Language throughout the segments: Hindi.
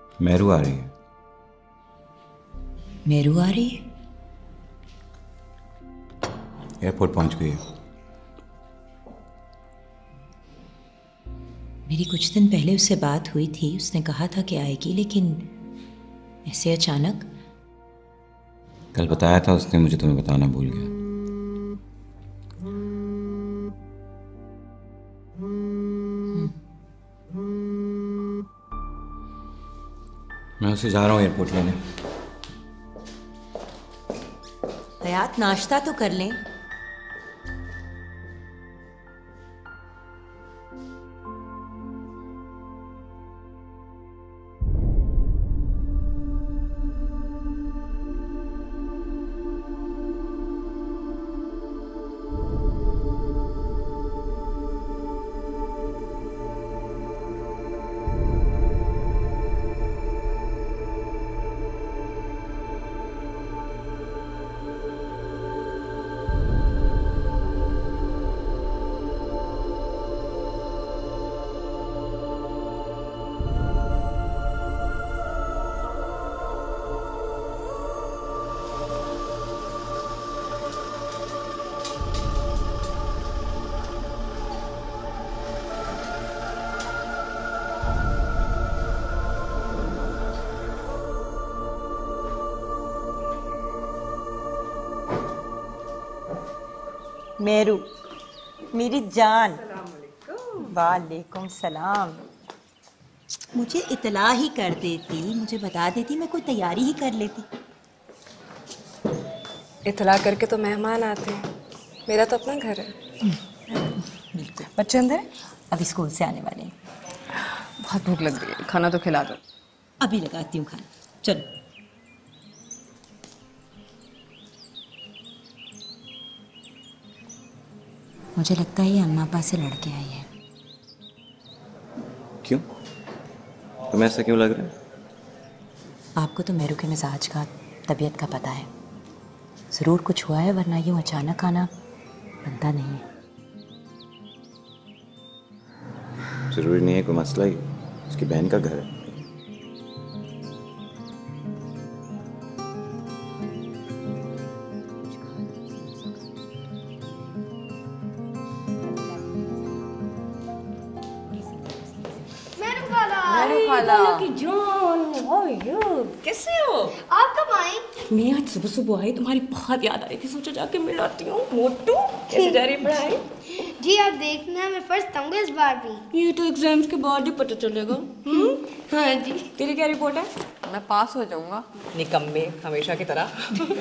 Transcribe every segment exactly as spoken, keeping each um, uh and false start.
मेरू आ रही है। मेरू आ रही है? एयरपोर्ट पहुंच गई है। मेरी कुछ दिन पहले उससे बात हुई थी, उसने कहा था कि आएगी, लेकिन ऐसे अचानक। कल बताया था उसने, मुझे तुम्हें बताना भूल गया। मैं उसे जा रहा हूँ एयरपोर्ट लेने। हयात, नाश्ता तो कर लें। मेरू, मेरी जान। वालेकुम सलाम। मुझे इतला ही कर देती, मुझे बता देती, मैं कोई तैयारी ही कर लेती। इतला करके तो मेहमान आते हैं, मेरा तो अपना घर है। बिल्कुल। बच्चे अंदर अभी स्कूल से आने वाले हैं। बहुत भूख लग रही है, खाना तो खिला दो। अभी लगाती हूँ खाना, चलो। मुझे लगता है ये अम्मा पापा से लड़के आई है। क्यों? तुम्हें ऐसा क्यों लग रहा है? आपको तो मेरू के मिजाज का, तबीयत का पता है। ज़रूर कुछ हुआ है, वरना यूँ अचानक आना बनता नहीं है। जरूरी नहीं है कोई मसला ही, उसकी बहन का घर है। कैसे हो? आप कब आई? मैं आज सुबह सुबह आई, तुम्हारी बहुत याद आ रही थी, सोचा जाके मिल आती हूँ। मोटू, कैसे जा रही है पढ़ाई? जी आप देखना, मैं फर्स्ट आऊंगा इस बार भी। ये तो एग्जाम्स के बाद ही पता चलेगा। हम्म? हाँ जी। तेरी क्या रिपोर्ट है? मैं पास हो जाऊंगा। निकम्मे, हमेशा की तरह।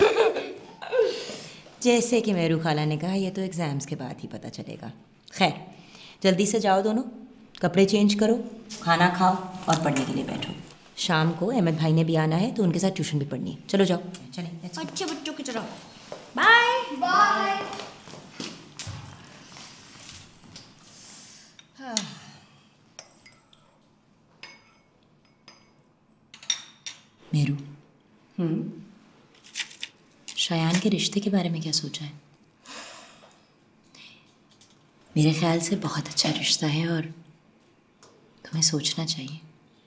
जैसे कि मेरू खाला ने कहा, ये तो एग्ज़ाम्स के बाद ही पता चलेगा। खैर, जल्दी से जाओ दोनों, कपड़े चेंज करो, खाना खाओ और पढ़ने के लिए बैठो। शाम को अहमद भाई ने भी आना है, तो उनके साथ ट्यूशन भी पढ़नी है। चलो जाओ, चलें। अच्छे बच्चों की तरह। Bye bye. मेरू, हम्म शायान के रिश्ते के बारे में क्या सोचा है? मेरे ख्याल से बहुत अच्छा रिश्ता है और तुम्हें सोचना चाहिए।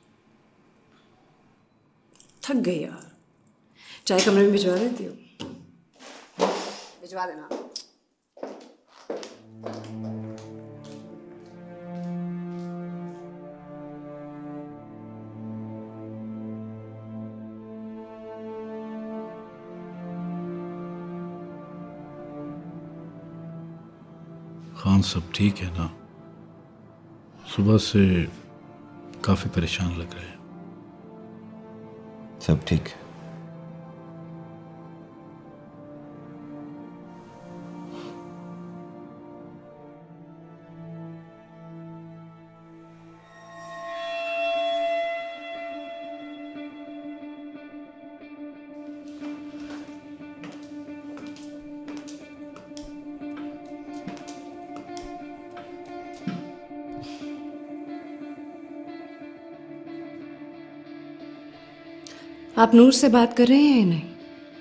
थक गई यार, चाय कमरे में भिजवा देती हूँ। भिजवा देना। खान सब ठीक है ना? सुबह से काफी परेशान लग रहे हैं। सब ठीक है। आप नूर से बात कर रहे हैं या नहीं?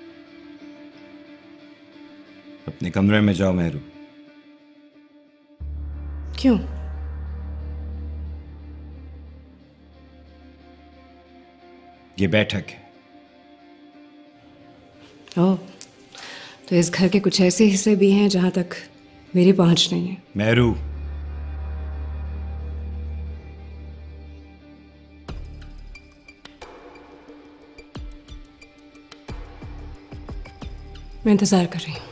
अपने कमरे में जाओ मेहरू। क्यों? ये बैठक है। ओह, तो इस घर के कुछ ऐसे हिस्से भी हैं जहां तक मेरी पहुंच नहीं है। मेहरू, मैं इंतजार कर रही हूँ।